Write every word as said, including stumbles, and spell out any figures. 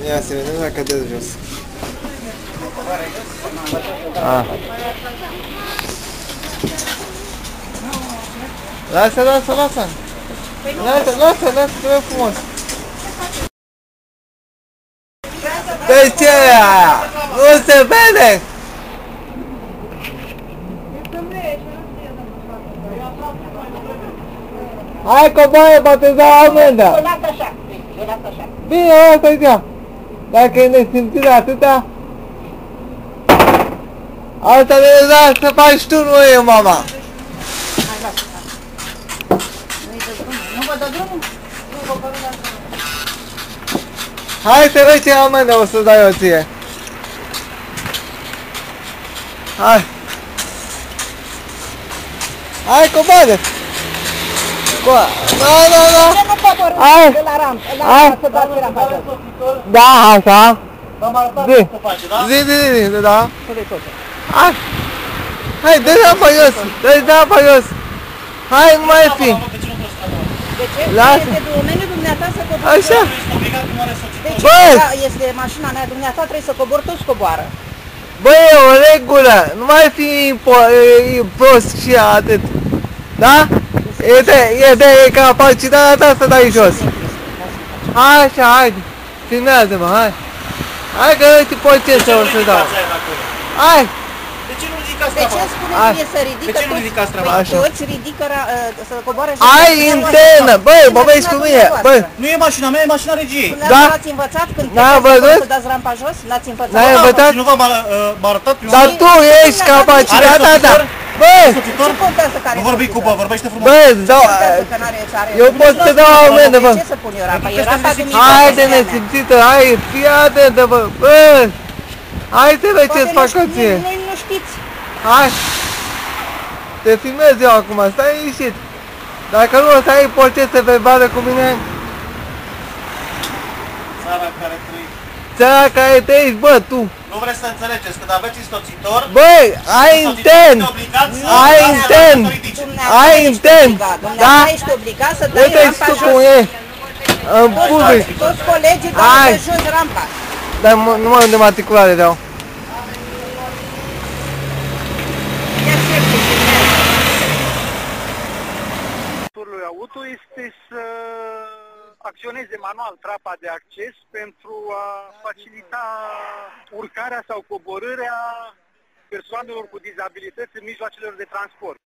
Ia să vedem dacă dă jos. Ah. Lasă, lasă, lasă! Lasă, lasă, lasă, trebuie frumos! De ce e aia? Nu se vede! Hai coboare, poate îți dau amendă! Eu las așa, eu las așa. Bine, asta-i ea! Dacă e nesimțire atâta... Asta de da să faci tu, nu eu, mama! Hai, lasă, lasă. Nu-i dă drumul, nu vă dă drumul? Nu vă vă dă drumul. Hai să vezi ce amendă o să dai eu ție! Hai! Hai, coboare! Da, da, da! Ce nu coborâ de la ramp, la să dați rampa jos? Da, așa! V-am arătat Zi. cum se face, da? Zi, zi, zi, zi, da! Să-i tot. Hai! Hai, dă-i apa jos! Dă-i apa jos! Hai, nu mai fi! De ce? Lasă. Este domeniul dumneata să coboră. Așa! Deci, Bă! da, este mașina mea, dumneata trebuie să cobor, toți coboară. Băi, e o regulă! Nu mai fi impo- e, e prost și atât! Da? E de, e de capacitatea ta să dai jos! Hai așa, haide! Filmează-mă, hai! Hai că uite potența o să dau! Hai! De ce nu ridicați De ce treaba? spuneți Hai. mie să ridică De ce nu toți? ridicați treaba? Păi Așa. toți ridică, ra- uh, să coboare și... Ai antenă! Băi, bă, vezi cu mine! Băi! Nu e mașina mea, e mașina regiei. Dumneavoastră Da. l-ați învățat când Da, plecați văzut? să dați rampa jos? L-ați învățat? N-ai Da, învățat? și nu v-am uh, m-a arătat prima Dar oară? tu ești capacitatea ta! Bă! Soțitor? Ce contează care Nu e vorbi cu soțitor? bă, vorbește frumos. Bă, îți dau... Contează că n-are ce are. Eu pot să dau amendă, bă! De ce să pun eu rampa? E Pentru că rampa sunteți dumneavoastră. Hai de e a mea. nesimțită, hai, fii atentă, bă! Bă! Hai să vezi Poate ce-ți nu fac știu- ție! Noi nu știți. Hai! Te filmez eu acum, stai ieșit! Dacă nu o să ai procese verbale cu mine, Țara care trăiți. țara care te ești, bă, tu! Nu vreți să înțelegeți, când aveți însoțitor, Băi, ai intent! Ai intent! Ai intent! Da? Dumneavoastră ești obligat să dai Uite-ți rampa tu jos. cum e! În Toți, public! toți colegii dau Hai. de jos rampa. Dar mă- numărul de matriculare dau. Ia șeful, filmează. Lui auto este să acționeze manual trapa de acces pentru a facilita urcarea sau coborârea persoanelor cu dizabilități în mijloacelor de transport.